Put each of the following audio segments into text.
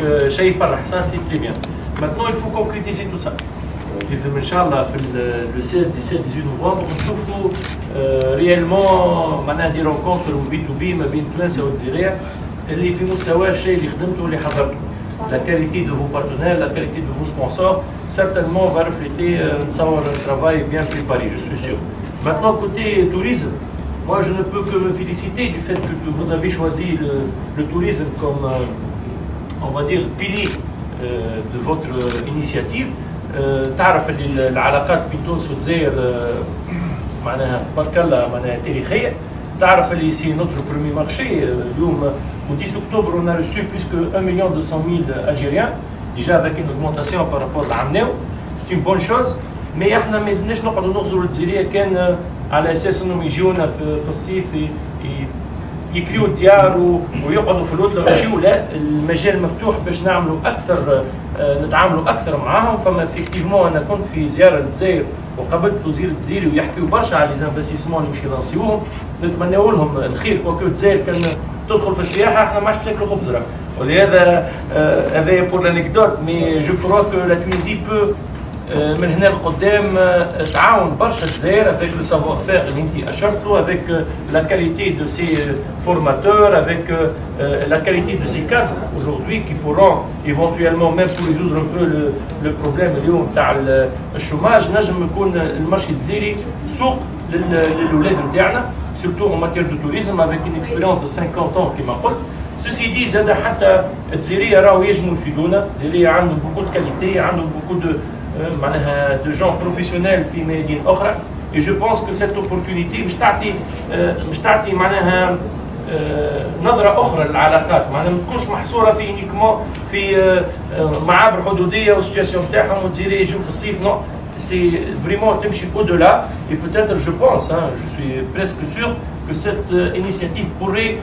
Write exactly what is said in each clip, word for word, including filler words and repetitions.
شيء يفرح ça c'est très bien. Maintenant il faut concrétiser tout ça. لازم ان شاء الله في لو ستة سبعة ثمانية نوفمبر نشوفوا ريالمون معناها دي رونكونتر بي تو بي ما بين تونس والجزائر اللي في مستوى الشيء اللي خدمته واللي حضرته. La qualité de vos partenaires, la qualité de vos sponsors, certainement va refléter un travail bien préparé, je suis sûr. Maintenant, côté tourisme, moi je ne peux que me féliciter du fait que vous avez choisi le, le tourisme comme, on va dire, pilier de votre initiative. تعرف اللي العلاقات بين تونس والجزائر معناها تبارك الله معناها تاريخيه. تعرف اللي سي نوتر برومي مارشي اليوم au dix octobre on a reçu plus que un million deux cent mille Algériens déjà avec une augmentation par rapport à l'année. C'est une bonne chose. mais احنا ما زلناش نقعدوا نغزروا الجزائريه كان على اساس انهم يجيونا في, في الصيف يكريوا الديار ويقعدوا في الوطن ويمشيوا. لا المجال مفتوح باش نعملوا اكثر نتعاملوا اكثر معاهم. فما افكتيفمون انا كنت في زياره للجزائر وقابلت وزير الجزائري ويحكيوا برشا على ليزانفستيسمون اللي باش يلانسيوهم. نتمنوا لهم الخير كوكو الجزائر كان تدخل في السياحه احنا ما عادش باش ناكلوا خبز. ولهذا هذا بور لانيكدوت مي جو كروا كو لا تونيزي بو من هنا لقدام تعاون برشا الجزائر avec le savoir-faire اللي انت اشرتوا avec la qualité de ses formateurs avec la qualité de ses cadres aujourd'hui qui pourront éventuellement même pour résoudre un peu le, le problème اليوم تاع الشوماج نجم يكون المارشي الجزائري سوق للولاد نتاعنا surtout en matière de tourisme avec une expérience de cinquante ans كما قلت. Ceci dit زاد حتى الجزائرية راهو يجموا يفيدونا. الجزائرية عندهم beaucoup de qualité عندهم beaucoup de معناها de gens professionnels في ميادين اخرى. et je pense que cette opportunité باش تعطي باش تعطي معناها نظره اخرى للعلاقات معناها ما تكونش محصوره في يونيكمون في معابر حدوديه والسيتياسيون تاعهم والجزائريه يجوا في الصيف. نو سي فريمون تمشي au delà et peut-être je pense hein, je suis presque sûr que cette initiative pourrait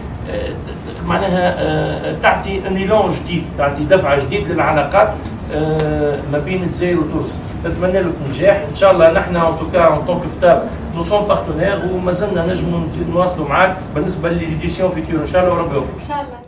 معناها تعطي un élan جديد تعطي دفعه جديد للعلاقات ما بين الجزائر وتونس. نتمنى لكم نجاح ان شاء الله. نحن ان توكا ان طونك فتاب نو سون بارتنير ومازلنا نجموا نزيد نواصلوا معاك بالنسبه لليزيديسيون فيتور ان شاء الله وربي يوفقك.